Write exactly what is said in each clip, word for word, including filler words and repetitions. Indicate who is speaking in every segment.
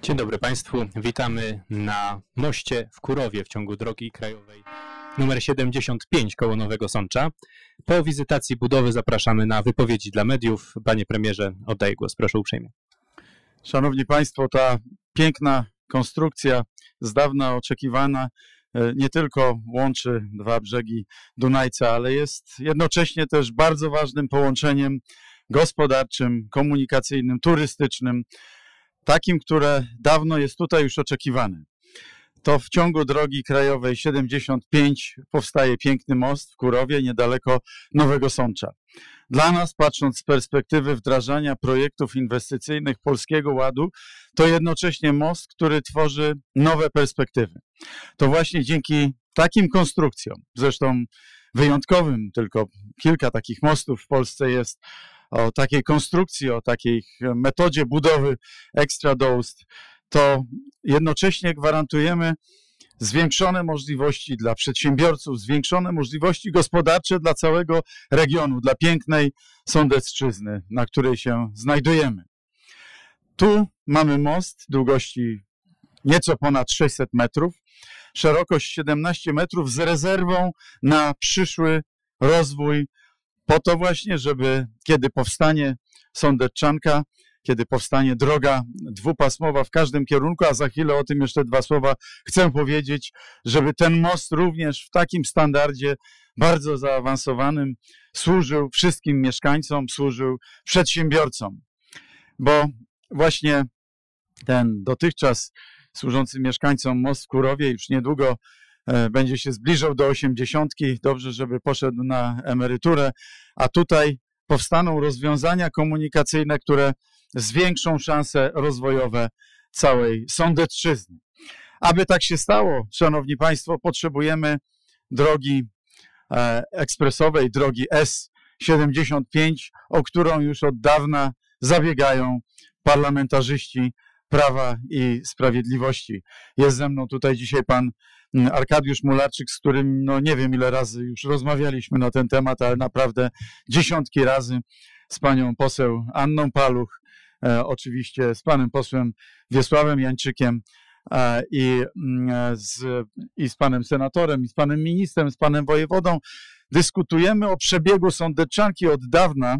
Speaker 1: Dzień dobry Państwu. Witamy na moście w Kurowie w ciągu drogi krajowej numer siedemdziesiąt pięć koło Nowego Sącza. Po wizytacji budowy zapraszamy na wypowiedzi dla mediów. Panie premierze, oddaję głos. Proszę uprzejmie.
Speaker 2: Szanowni Państwo, ta piękna konstrukcja, z dawna oczekiwana, nie tylko łączy dwa brzegi Dunajca, ale jest jednocześnie też bardzo ważnym połączeniem gospodarczym, komunikacyjnym, turystycznym, takim, które dawno jest tutaj już oczekiwane. To w ciągu drogi krajowej siedemdziesiąt pięć powstaje piękny most w Kurowie, niedaleko Nowego Sącza. Dla nas, patrząc z perspektywy wdrażania projektów inwestycyjnych Polskiego Ładu, to jednocześnie most, który tworzy nowe perspektywy. To właśnie dzięki takim konstrukcjom, zresztą wyjątkowym, tylko kilka takich mostów w Polsce jest, o takiej konstrukcji, o takiej metodzie budowy extra dosed, to jednocześnie gwarantujemy zwiększone możliwości dla przedsiębiorców, zwiększone możliwości gospodarcze dla całego regionu, dla pięknej Sądecczyzny, na której się znajdujemy. Tu mamy most długości nieco ponad sześćset metrów, szerokość siedemnaście metrów z rezerwą na przyszły rozwój, po to właśnie, żeby kiedy powstanie Sądeczanka, kiedy powstanie droga dwupasmowa w każdym kierunku, a za chwilę o tym jeszcze dwa słowa chcę powiedzieć, żeby ten most również w takim standardzie bardzo zaawansowanym służył wszystkim mieszkańcom, służył przedsiębiorcom. Bo właśnie ten dotychczas służący mieszkańcom most w Kurowie już niedługo będzie się zbliżał do osiemdziesiątki, dobrze, żeby poszedł na emeryturę, a tutaj powstaną rozwiązania komunikacyjne, które zwiększą szanse rozwojowe całej Sądecczyzny. Aby tak się stało, szanowni Państwo, potrzebujemy drogi ekspresowej, drogi S siedemdziesiąt pięć, o którą już od dawna zabiegają parlamentarzyści Prawa i Sprawiedliwości. Jest ze mną tutaj dzisiaj pan Arkadiusz Mularczyk, z którym no nie wiem ile razy już rozmawialiśmy na ten temat, ale naprawdę dziesiątki razy, z panią poseł Anną Paluch, e, oczywiście z panem posłem Wiesławem Jańczykiem e, i, e, z, i z panem senatorem, i z panem ministrem, z panem wojewodą. Dyskutujemy o przebiegu Sądeczanki od dawna,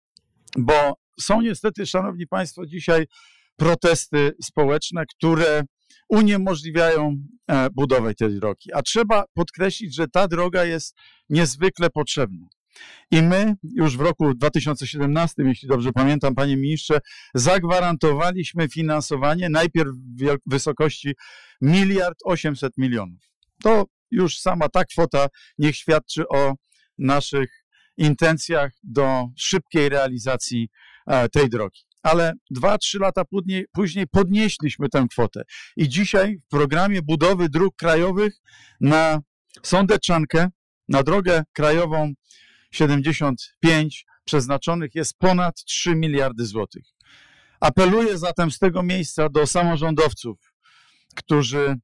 Speaker 2: bo są niestety, szanowni państwo, dzisiaj protesty społeczne, które uniemożliwiają budowę tej drogi. A trzeba podkreślić, że ta droga jest niezwykle potrzebna. I my już w roku dwa tysiące siedemnastym, jeśli dobrze pamiętam, panie ministrze, zagwarantowaliśmy finansowanie najpierw w wysokości miliard osiemset milionów. To już sama ta kwota niech świadczy o naszych intencjach do szybkiej realizacji tej drogi. Ale dwa, trzy lata później, później podnieśliśmy tę kwotę. I dzisiaj w programie budowy dróg krajowych na Sądeczankę, na drogę krajową siedemdziesiąt pięć przeznaczonych jest ponad trzy miliardy złotych. Apeluję zatem z tego miejsca do samorządowców, którzy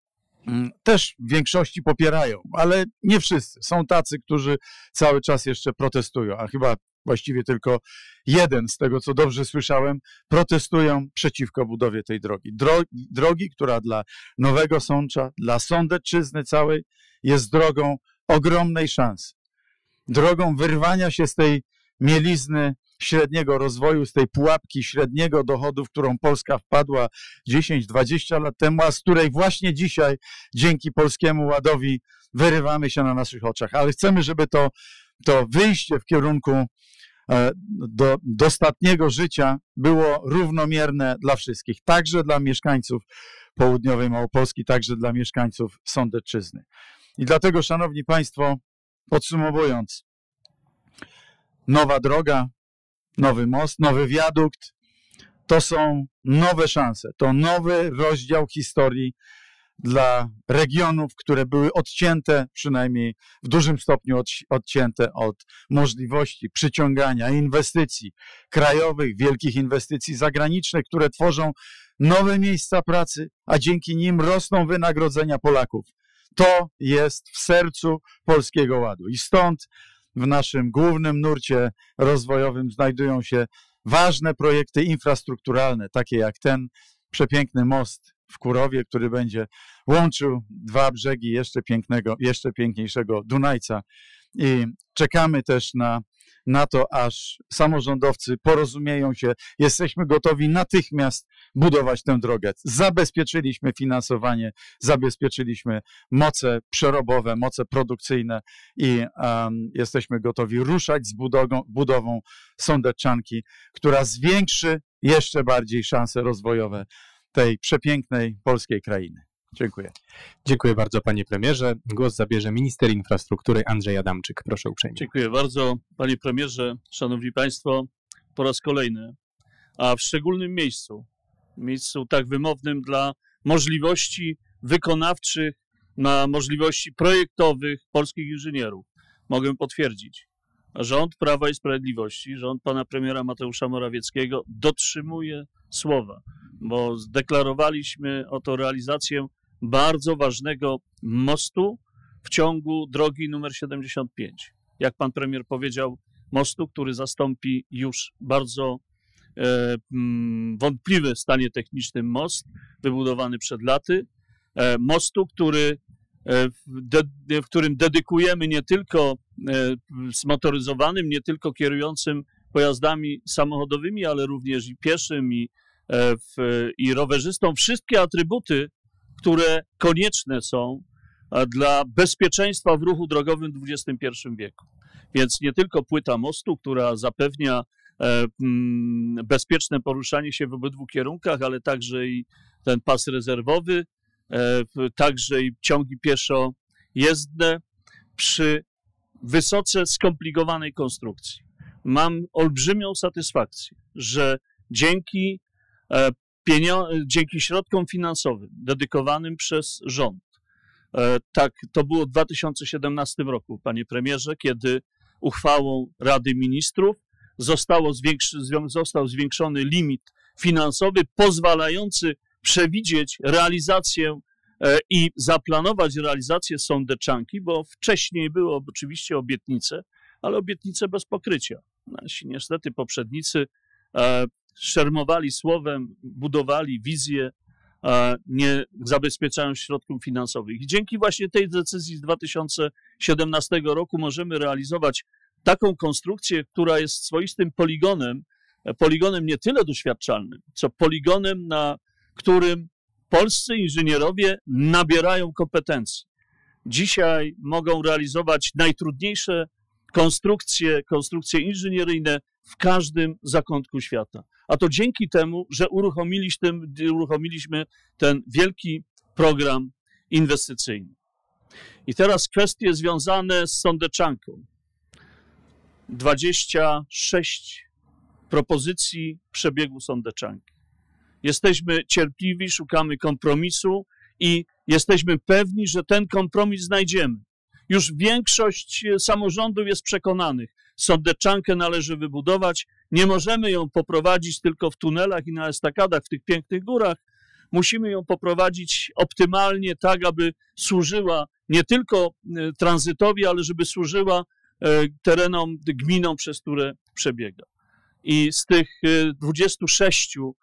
Speaker 2: też w większości popierają, ale nie wszyscy. Są tacy, którzy cały czas jeszcze protestują, a chyba właściwie tylko jeden, z tego co dobrze słyszałem, protestują przeciwko budowie tej drogi. Drogi, drogi, która dla Nowego Sącza, dla Sądecczyzny całej jest drogą ogromnej szansy. Drogą wyrwania się z tej mielizny średniego rozwoju, z tej pułapki średniego dochodu, w którą Polska wpadła dziesięć dwadzieścia lat temu, a z której właśnie dzisiaj dzięki Polskiemu Ładowi wyrywamy się na naszych oczach. Ale chcemy, żeby to, to wyjście w kierunku do dostatniego życia było równomierne dla wszystkich, także dla mieszkańców południowej Małopolski, także dla mieszkańców Sądecczyzny. I dlatego, szanowni państwo, podsumowując, nowa droga, nowy most, nowy wiadukt, to są nowe szanse, to nowy rozdział historii dla regionów, które były odcięte, przynajmniej w dużym stopniu odcięte od możliwości przyciągania inwestycji krajowych, wielkich inwestycji zagranicznych, które tworzą nowe miejsca pracy, a dzięki nim rosną wynagrodzenia Polaków. To jest w sercu Polskiego Ładu. I stąd w naszym głównym nurcie rozwojowym znajdują się ważne projekty infrastrukturalne, takie jak ten, przepiękny most w Kurowie, który będzie łączył dwa brzegi jeszcze pięknego, jeszcze piękniejszego Dunajca. I czekamy też na, na to, aż samorządowcy porozumieją się. Jesteśmy gotowi natychmiast budować tę drogę. Zabezpieczyliśmy finansowanie, zabezpieczyliśmy moce przerobowe, moce produkcyjne i um, jesteśmy gotowi ruszać z budową, budową Sądeczanki, która zwiększy jeszcze bardziej szanse rozwojowe tej przepięknej polskiej krainy. Dziękuję.
Speaker 1: Dziękuję bardzo, panie premierze. Głos zabierze minister infrastruktury Andrzej Adamczyk. Proszę uprzejmie.
Speaker 3: Dziękuję bardzo, panie premierze, szanowni państwo. Po raz kolejny, a w szczególnym miejscu, miejscu tak wymownym dla możliwości wykonawczych, na możliwości projektowych polskich inżynierów, mogę potwierdzić, rząd Prawa i Sprawiedliwości, rząd pana premiera Mateusza Morawieckiego dotrzymuje słowa, bo zdeklarowaliśmy oto realizację bardzo ważnego mostu w ciągu drogi numer siedemdziesiąt pięć. Jak pan premier powiedział, mostu, który zastąpi już bardzo e, m, wątpliwy w stanie technicznym most, wybudowany przed laty. E, mostu, który, e, w, de, w którym dedykujemy nie tylko e, zmotoryzowanym, nie tylko kierującym pojazdami samochodowymi, ale również i pieszym, i, e, w, i rowerzystom wszystkie atrybuty, które konieczne są dla bezpieczeństwa w ruchu drogowym w dwudziestym pierwszym wieku. Więc nie tylko płyta mostu, która zapewnia e, m, bezpieczne poruszanie się w obydwu kierunkach, ale także i ten pas rezerwowy, e, także i ciągi pieszo-jezdne przy wysoce skomplikowanej konstrukcji. Mam olbrzymią satysfakcję, że dzięki, e, dzięki środkom finansowym dedykowanym przez rząd, e, tak, to było w dwa tysiące siedemnastym roku, panie premierze, kiedy uchwałą Rady Ministrów zostało zwiększy, został zwiększony limit finansowy pozwalający przewidzieć realizację e, i zaplanować realizację Sądeczanki, bo wcześniej były oczywiście obietnice, ale obietnice bez pokrycia. Nasi niestety poprzednicy e, szermowali słowem, budowali wizję, e, nie zabezpieczając środków finansowych. I dzięki właśnie tej decyzji z dwa tysiące siedemnastego roku możemy realizować taką konstrukcję, która jest swoistym poligonem, poligonem nie tyle doświadczalnym, co poligonem, na którym polscy inżynierowie nabierają kompetencji. Dzisiaj mogą realizować najtrudniejsze konstrukcje, konstrukcje inżynieryjne w każdym zakątku świata. A to dzięki temu, że uruchomiliśmy, uruchomiliśmy ten wielki program inwestycyjny. I teraz kwestie związane z Sądeczanką. dwadzieścia sześć propozycji przebiegu Sądeczanki. Jesteśmy cierpliwi, szukamy kompromisu i jesteśmy pewni, że ten kompromis znajdziemy. Już większość samorządów jest przekonanych, Sądeczankę należy wybudować, nie możemy ją poprowadzić tylko w tunelach i na estakadach w tych pięknych górach, musimy ją poprowadzić optymalnie, tak aby służyła nie tylko tranzytowi, ale żeby służyła terenom, gminom, przez które przebiega. I z tych dwudziestu sześciu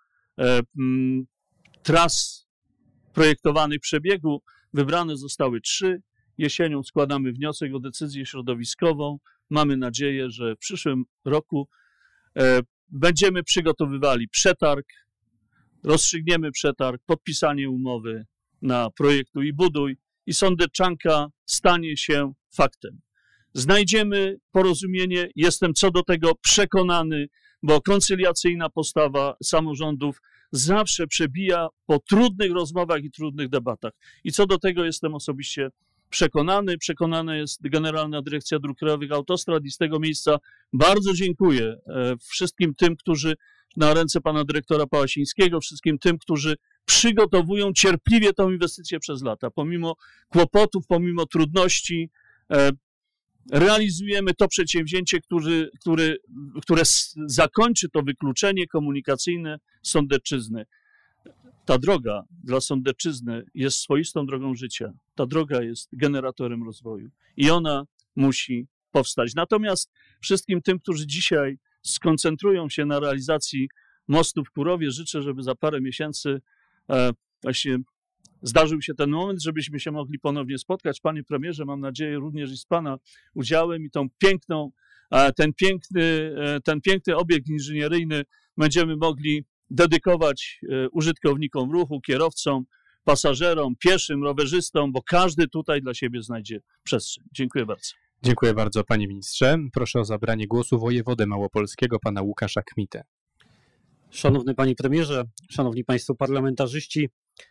Speaker 3: tras projektowanych przebiegu wybrane zostały trzy. Jesienią składamy wniosek o decyzję środowiskową. Mamy nadzieję, że w przyszłym roku będziemy przygotowywali przetarg, rozstrzygniemy przetarg, podpisanie umowy na projektuj i buduj i Sądeczanka stanie się faktem. Znajdziemy porozumienie, jestem co do tego przekonany, bo koncyliacyjna postawa samorządów zawsze przebija po trudnych rozmowach i trudnych debatach. I co do tego jestem osobiście przekonany. Przekonana jest Generalna Dyrekcja Dróg Krajowych, Autostrad i z tego miejsca bardzo dziękuję wszystkim tym, którzy na ręce pana dyrektora Pałasińskiego, wszystkim tym, którzy przygotowują cierpliwie tę inwestycję przez lata. Pomimo kłopotów, pomimo trudności, realizujemy to przedsięwzięcie, który, który, które zakończy to wykluczenie komunikacyjne Sądecczyzny. Ta droga dla Sądecczyzny jest swoistą drogą życia. Ta droga jest generatorem rozwoju i ona musi powstać. Natomiast wszystkim tym, którzy dzisiaj skoncentrują się na realizacji mostu w Kurowie, życzę, żeby za parę miesięcy właśnie zdarzył się ten moment, żebyśmy się mogli ponownie spotkać. Panie premierze, mam nadzieję również i z pana udziałem i tą piękną, ten piękny, ten piękny obiekt inżynieryjny będziemy mogli dedykować użytkownikom ruchu, kierowcom, pasażerom, pieszym, rowerzystom, bo każdy tutaj dla siebie znajdzie przestrzeń. Dziękuję bardzo.
Speaker 1: Dziękuję bardzo, panie ministrze. Proszę o zabranie głosu wojewodę małopolskiego, pana Łukasza Kmitę.
Speaker 4: Szanowny panie premierze, szanowni państwo parlamentarzyści,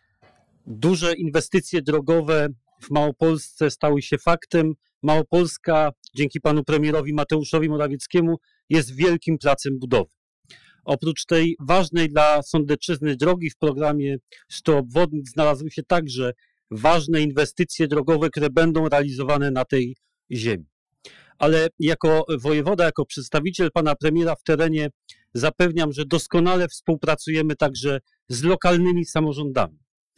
Speaker 4: duże inwestycje drogowe w Małopolsce stały się faktem. Małopolska dzięki panu premierowi Mateuszowi Morawieckiemu jest wielkim placem budowy. Oprócz tej ważnej dla Sądecczyzny drogi w programie stu obwodnic znalazły się także ważne inwestycje drogowe, które będą realizowane na tej ziemi. Ale jako wojewoda, jako przedstawiciel pana premiera w terenie zapewniam, że doskonale współpracujemy także z lokalnymi samorządami.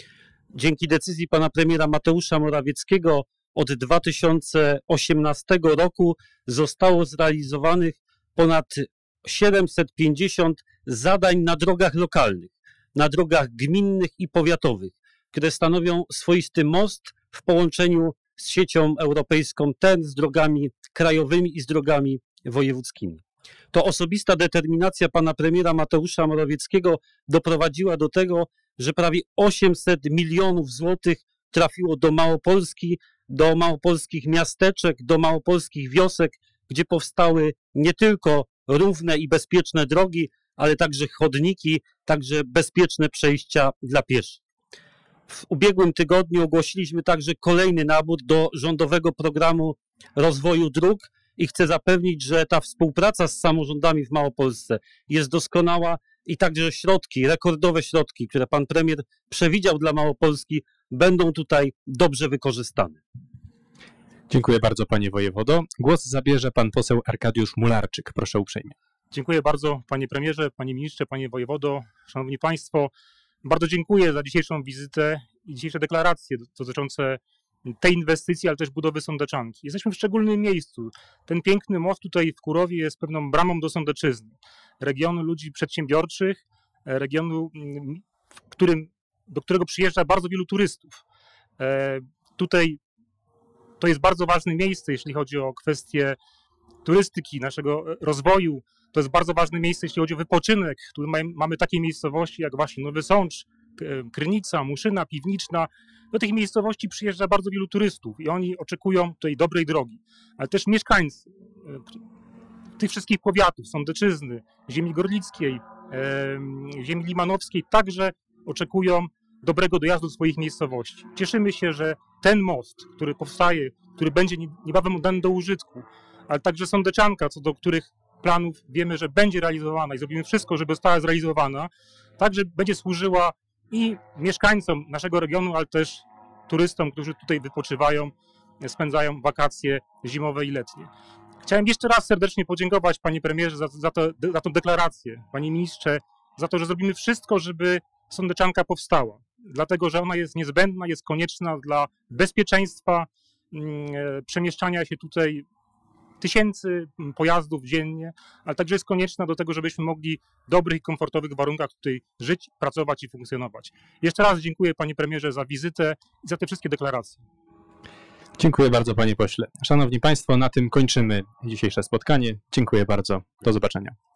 Speaker 4: Dzięki decyzji pana premiera Mateusza Morawieckiego od dwa tysiące osiemnastego roku zostało zrealizowanych ponad siedemset pięćdziesiąt zadań na drogach lokalnych, na drogach gminnych i powiatowych, które stanowią swoisty most w połączeniu z siecią europejską T E N, z drogami krajowymi i z drogami wojewódzkimi. To osobista determinacja pana premiera Mateusza Morawieckiego doprowadziła do tego, że prawie osiemset milionów złotych trafiło do Małopolski, do małopolskich miasteczek, do małopolskich wiosek, gdzie powstały nie tylko równe i bezpieczne drogi, ale także chodniki, także bezpieczne przejścia dla pieszych. W ubiegłym tygodniu ogłosiliśmy także kolejny nabór do rządowego programu rozwoju dróg i chcę zapewnić, że ta współpraca z samorządami w Małopolsce jest doskonała i także środki, rekordowe środki, które pan premier przewidział dla Małopolski, będą tutaj dobrze wykorzystane.
Speaker 1: Dziękuję bardzo, panie wojewodo. Głos zabierze pan poseł Arkadiusz Mularczyk. Proszę uprzejmie.
Speaker 5: Dziękuję bardzo, panie premierze, panie ministrze, panie wojewodo, szanowni państwo. Bardzo dziękuję za dzisiejszą wizytę i dzisiejsze deklaracje dotyczące tej inwestycji, ale też budowy Sądeczanki. Jesteśmy w szczególnym miejscu. Ten piękny most tutaj w Kurowie jest pewną bramą do Sądecczyzny. Regionu ludzi przedsiębiorczych, regionu, w którym, do którego przyjeżdża bardzo wielu turystów. E, tutaj to jest bardzo ważne miejsce, jeśli chodzi o kwestie turystyki, naszego rozwoju. To jest bardzo ważne miejsce, jeśli chodzi o wypoczynek. Tu mamy takie miejscowości jak właśnie Nowy Sącz, Krynica, Muszyna, Piwniczna. Do tych miejscowości przyjeżdża bardzo wielu turystów i oni oczekują tutaj dobrej drogi. Ale też mieszkańcy tych wszystkich powiatów, Sądeczyzny, ziemi gorlickiej, ziemi limanowskiej także oczekują dobrego dojazdu do swoich miejscowości. Cieszymy się, że ten most, który powstaje, który będzie niebawem oddany do użytku, ale także Sądeczanka, co do których planów wiemy, że będzie realizowana i zrobimy wszystko, żeby została zrealizowana, także będzie służyła i mieszkańcom naszego regionu, ale też turystom, którzy tutaj wypoczywają, spędzają wakacje zimowe i letnie. Chciałem jeszcze raz serdecznie podziękować panie premierze za, za, to, za tą deklarację, panie ministrze, za to, że zrobimy wszystko, żeby Sądeczanka powstała, dlatego że ona jest niezbędna, jest konieczna dla bezpieczeństwa przemieszczania się tutaj tysięcy pojazdów dziennie, ale także jest konieczna do tego, żebyśmy mogli w dobrych i komfortowych warunkach tutaj żyć, pracować i funkcjonować. Jeszcze raz dziękuję panie premierze za wizytę i za te wszystkie deklaracje.
Speaker 1: Dziękuję bardzo, panie pośle. Szanowni państwo, na tym kończymy dzisiejsze spotkanie. Dziękuję bardzo. Do zobaczenia.